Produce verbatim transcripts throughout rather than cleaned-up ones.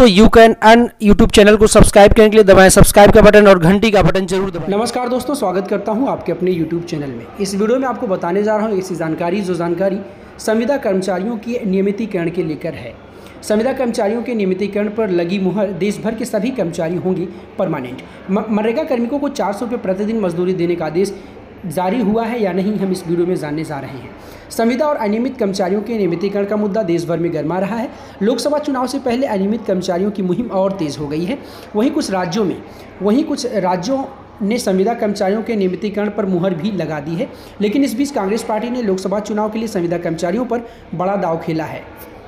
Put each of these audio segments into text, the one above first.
दोस्तों you can earn YouTube channel को subscribe करने के लिए दबाएं सब्सक्राइब का बटन और घंटी का बटन जरूर दबाएं। नमस्कार दोस्तों, स्वागत करता हूं आपके अपने यूट्यूब चैनल में। इस वीडियो में आपको बताने जा रहा हूं ऐसी जानकारी जो जानकारी संविदा कर्मचारियों के नियमितीकरण के लेकर है। संविदा कर्मचारियों के नियमितीकरण पर लगी मुहर देश भर के सभी कर्मचारी होंगे परमानेंट। मनरेगा कार्मिकों को चार सौ रुपये प्रतिदिन मजदूरी देने का आदेश जारी हुआ है या नहीं, हम इस वीडियो में जानने जा रहे हैं। संविदा और अनियमित कर्मचारियों के नियमितीकरण का मुद्दा देश भर में गरमा रहा है। लोकसभा चुनाव से पहले अनियमित कर्मचारियों की मुहिम और तेज हो गई है। वहीं कुछ राज्यों में वहीं कुछ राज्यों ने संविदा कर्मचारियों के नियमितीकरण पर मुहर भी लगा दी है। लेकिन इस बीच कांग्रेस पार्टी ने लोकसभा चुनाव के लिए संविदा कर्मचारियों पर बड़ा दांव खेला है।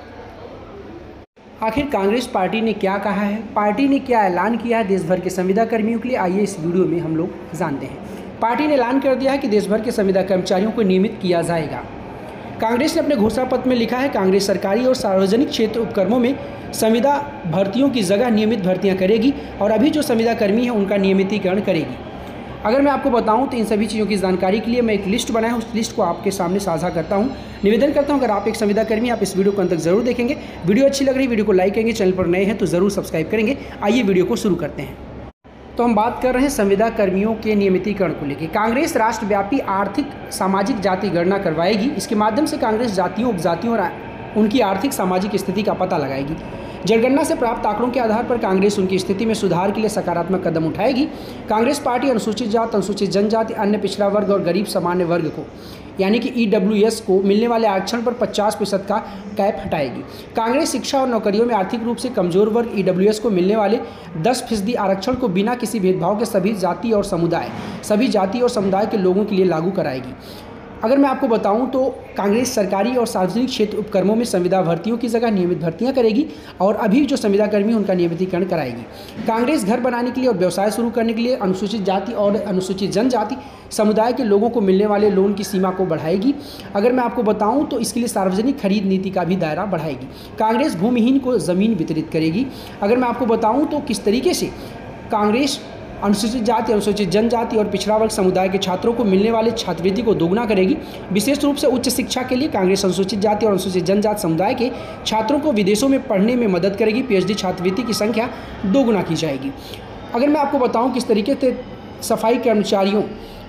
आखिर कांग्रेस पार्टी ने क्या कहा है, पार्टी ने क्या ऐलान किया है देश भर के संविदा कर्मियों के लिए, आइए इस वीडियो में हम लोग जानते हैं। पार्टी ने ऐलान कर दिया है कि देश भर के संविदा कर्मचारियों को नियमित किया जाएगा। कांग्रेस ने अपने घोषणा पत्र में लिखा है, कांग्रेस सरकारी और सार्वजनिक क्षेत्र उपक्रमों में संविदा भर्तियों की जगह नियमित भर्तियां करेगी और अभी जो संविदा कर्मी हैं उनका नियमितीकरण करेगी। अगर मैं आपको बताऊं तो इन सभी चीज़ों की जानकारी के लिए मैं एक लिस्ट बनाया हूं, उस लिस्ट को आपके सामने साझा करता हूं। निवेदन करता हूं, अगर आप एक संविदा कर्मी आप इस वीडियो को अंत तक जरूर देखेंगे। वीडियो अच्छी लग रही वीडियो को लाइक करेंगे, चैनल पर नए हैं तो ज़रूर सब्सक्राइब करेंगे। आइए वीडियो को शुरू करते हैं। तो हम बात कर रहे हैं संविदा कर्मियों के नियमितीकरण को लेकर। कांग्रेस राष्ट्रव्यापी आर्थिक सामाजिक जाति गणना करवाएगी। इसके माध्यम से कांग्रेस जातियों उपजातियों और उनकी आर्थिक सामाजिक स्थिति का पता लगाएगी। जनगणना से प्राप्त आंकड़ों के आधार पर कांग्रेस उनकी स्थिति में सुधार के लिए सकारात्मक कदम उठाएगी। कांग्रेस पार्टी अनुसूचित जात, अनुसूचित जनजाति, अन्य पिछड़ा वर्ग और गरीब सामान्य वर्ग को यानी कि ई डब्ल्यू एस को मिलने वाले आरक्षण पर पचास प्रतिशत का कैप हटाएगी। कांग्रेस शिक्षा और नौकरियों में आर्थिक रूप से कमजोर वर्ग ई डब्ल्यू एस को मिलने वाले दस फीसदी आरक्षण को बिना किसी भेदभाव के सभी जाति और समुदाय सभी जाति और समुदाय के लोगों के लिए लागू कराएगी। अगर मैं आपको बताऊं तो कांग्रेस सरकारी और सार्वजनिक क्षेत्र उपक्रमों में संविदा भर्तियों की जगह नियमित भर्तियां करेगी और अभी जो संविदा कर्मी उनका नियमितीकरण कराएगी। कांग्रेस घर बनाने के लिए और व्यवसाय शुरू करने के लिए अनुसूचित जाति और अनुसूचित जनजाति समुदाय के लोगों को मिलने वाले लोन की सीमा को बढ़ाएगी। अगर मैं आपको बताऊं तो इसके लिए सार्वजनिक खरीद नीति का भी दायरा बढ़ाएगी। कांग्रेस भूमिहीन को ज़मीन वितरित करेगी। अगर मैं आपको बताऊँ तो किस तरीके से कांग्रेस अनुसूचित जाति, अनुसूचित जनजाति और पिछड़ा वर्ग समुदाय के छात्रों को मिलने वाले छात्रवृत्ति को दोगुना करेगी। विशेष रूप से उच्च शिक्षा के लिए कांग्रेस अनुसूचित जाति और अनुसूचित जनजाति समुदाय के छात्रों को विदेशों में पढ़ने में मदद करेगी। पीएचडी छात्रवृत्ति की संख्या दोगुना की जाएगी। अगर मैं आपको बताऊं किस तरीके से सफाई कर्मचारियों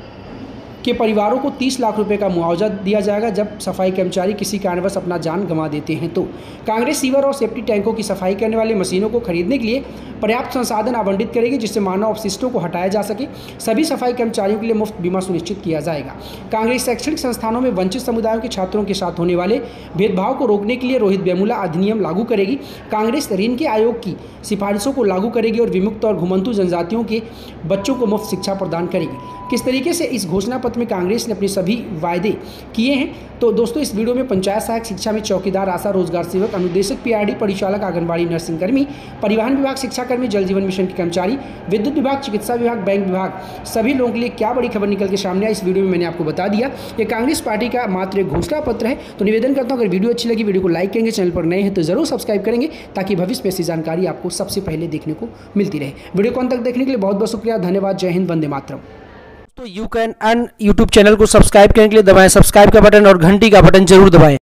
के परिवारों को तीस लाख रुपए का मुआवजा दिया जाएगा जब सफाई कर्मचारी किसी कारणवश अपना जान गंवा देते हैं तो कांग्रेस सीवर और सेफ्टी टैंकों की सफाई करने वाले मशीनों को खरीदने के लिए पर्याप्त संसाधन आवंटित करेगी जिससे मानव अपशिष्टों को हटाया जा सके। सभी सफाई कर्मचारियों के लिए मुफ्त बीमा सुनिश्चित किया जाएगा। कांग्रेस शैक्षणिक संस्थानों में वंचित समुदायों के छात्रों के साथ होने वाले भेदभाव को रोकने के लिए रोहित वेमुला अधिनियम लागू करेगी। कांग्रेस ऋण के आयोग की सिफारिशों को लागू करेगी और विमुक्त और घुमंतु जनजातियों के बच्चों को मुफ्त शिक्षा प्रदान करेगी। किस तरीके से इस घोषणा पत्र में कांग्रेस ने अपने सभी वायदे किए हैं तो दोस्तों इस वीडियो में पंचायत सहायक शिक्षा में चौकीदार, आशा, रोजगार सेवक, अनुदेशक, पीआरडी, परिचालक, आंगनबाड़ी, नर्सिंग कर्मी, परिवहन विभाग, शिक्षा कर्मी, जल जीवन मिशन के कर्मचारी, विद्युत विभाग, चिकित्सा विभाग, बैंक विभाग, सभी लोगों के लिए क्या बड़ी खबर निकल के सामने आई इस वीडियो में मैंने आपको बता दिया। ये कांग्रेस पार्टी का मात्र एक घोषणा पत्र है। तो निवेदन करता हूँ अगर वीडियो अच्छी लगी वीडियो को लाइक करेंगे, चैनल पर नए हैं तो जरूर सब्सक्राइब करेंगे ताकि भविष्य में ऐसी जानकारी आपको सबसे पहले देखने को मिलती रहे। वीडियो को अंत तक देखने के लिए बहुत बहुत शुक्रिया, धन्यवाद, जय हिंद, वंदे मातरम। तो you can earn YouTube channel को सब्सक्राइब करने के लिए दबाएं सब्सक्राइब का बटन और घंटी का बटन जरूर दबाएं।